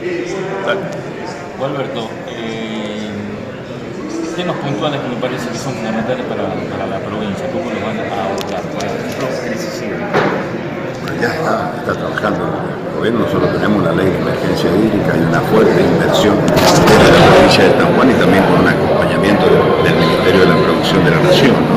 Alberto, temas puntuales que me parece que son fundamentales para la provincia, ¿cómo los van a abordar? Por ejemplo, crisis hídrica. Bueno, ya está trabajando el gobierno. Nosotros tenemos una ley de emergencia hídrica y una fuerte inversión desde la provincia de San Juan y también con un acompañamiento del Ministerio de la Producción de la Nación, ¿no?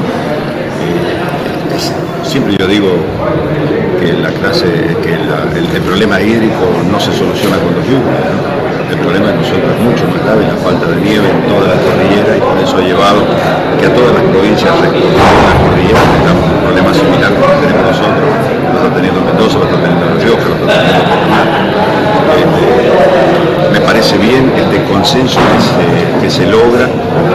Siempre yo digo que el problema hídrico no se soluciona con los lluvias, ¿no? El problema de nosotros es mucho más grave, la falta de nieve en toda la cordillera, y por eso ha llevado que a todas las provincias recurridas a la cordillera tengamos un problema similar al que tenemos nosotros. Lo está teniendo Mendoza, lo está teniendo La Rioja, lo está teniendo Catamarca. Me parece bien este consenso que se logra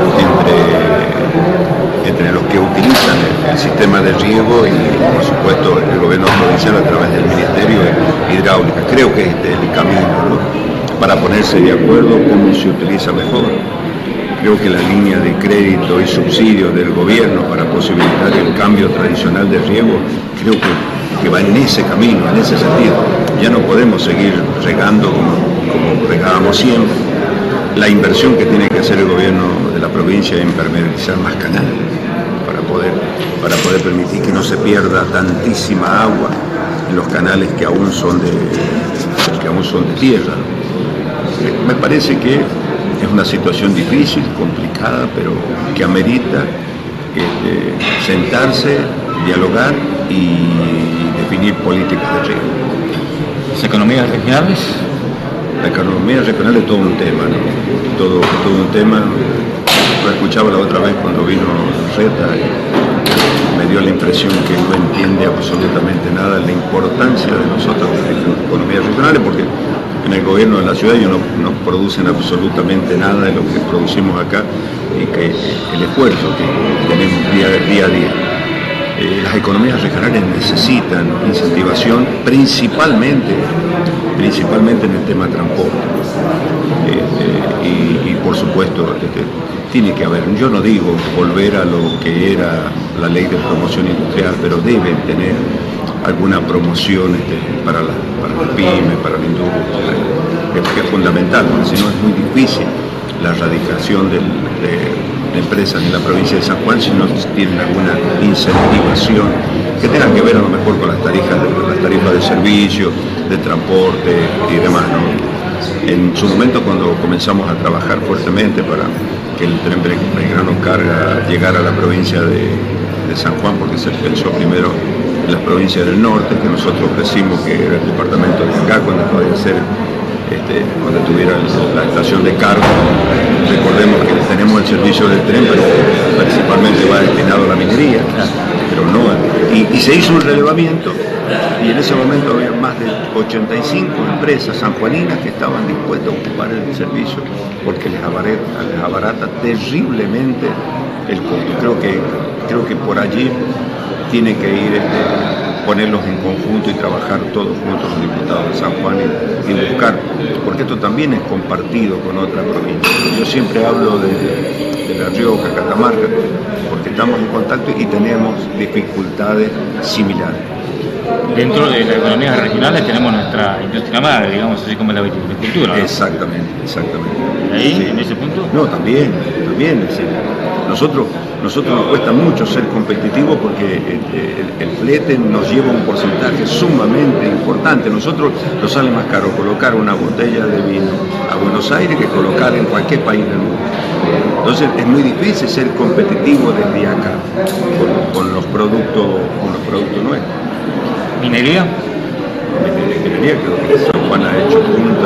entre los que utilizan el sistema de riego y, por supuesto, el gobierno provincial a través del Ministerio de Hidráulica. Creo que este es el camino, ¿no?, para ponerse de acuerdo cómo se utiliza mejor. Creo que la línea de crédito y subsidio del gobierno para posibilitar el cambio tradicional de riego, creo que va en ese camino, en ese sentido. Ya no podemos seguir regando como regábamos siempre. La inversión que tiene que hacer el gobierno de la provincia es impermeabilizar más canales para poder permitir que no se pierda tantísima agua en los canales que aún son de tierra. Me parece que es una situación difícil, complicada, pero que amerita sentarse, dialogar y definir políticas de riego. ¿Las economías regionales? La economía regional es todo un tema, ¿no? Todo un tema. Lo escuchaba la otra vez cuando vino Reta y me dio la impresión que no entiende absolutamente nada de la importancia de nosotros de las economías regionales, porque en el gobierno de la ciudad ellos no producen absolutamente nada de lo que producimos acá, y que el esfuerzo que tenemos día a día. Las economías regionales necesitan incentivación principalmente en el tema transporte. Y por supuesto tiene que haber, yo no digo volver a lo que era la ley de promoción industrial, pero deben tener alguna promoción para las pymes, para la industria, que es fundamental, porque si no es muy difícil la erradicación de empresas en la provincia de San Juan si no tienen alguna incentivación que tenga que ver a lo mejor con las tarifas de servicio, de transporte y demás, ¿no? En su momento, cuando comenzamos a trabajar fuertemente para que el tren Belgrano Carga llegara a la provincia de San Juan, porque se pensó primero en las provincias del norte, que nosotros decimos que era el departamento de acá, cuando podía ser cuando tuviera la estación de carga. Recordemos que tenemos el servicio del tren, pero principalmente va destinado a la minería, pero no. Y se hizo un relevamiento, y en ese momento había más de 85 empresas sanjuaninas que estaban dispuestas a ocupar el servicio, porque les abarata terriblemente el costo. Creo que por allí tiene que ir ponerlos en conjunto y trabajar todos juntos los diputados de San Juan y buscar, porque esto también es compartido con otras provincias. Yo siempre hablo de La Rioja, Catamarca, porque estamos en contacto y tenemos dificultades similares. Dentro de las economías regionales tenemos nuestra industria madre, digamos así, como la viticultura, ¿no? Exactamente. ¿Ahí, sí. en ese punto? No, también. Es decir, nosotros nos cuesta mucho ser competitivos porque el flete nos lleva un porcentaje sumamente importante. Nosotros nos sale más caro colocar una botella de vino a Buenos Aires que colocar en cualquier país del mundo. Entonces es muy difícil ser competitivo desde acá con los productos nuestros. ¿Minería? Minería, creo que San Juan ha hecho punta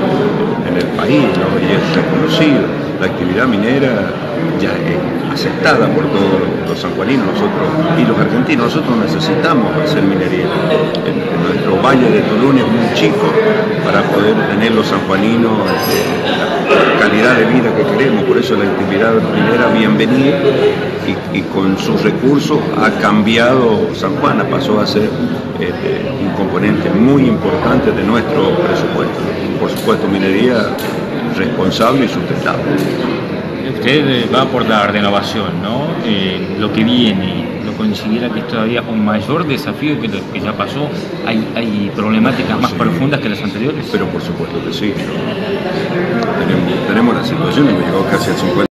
en el país, ¿no? Y es reconocido. La actividad minera ya es aceptada por todos los sanjuaninos, nosotros y los argentinos. Nosotros necesitamos hacer minería. Nuestro valle de Tolún es muy chico para poder tener los sanjuaninos la calidad de vida que queremos. Por eso la actividad minera, bienvenida, y con sus recursos ha cambiado San Juan, pasó a ser un componente muy importante de nuestro presupuesto. Por supuesto, minería responsable y sustentable. Usted va por la renovación, ¿no? Lo que viene, lo considera que es todavía un mayor desafío que lo que ya pasó? ¿Hay problemáticas más profundas que las anteriores? Pero por supuesto que sí. Tenemos la situación, hemos llegado casi al 50%.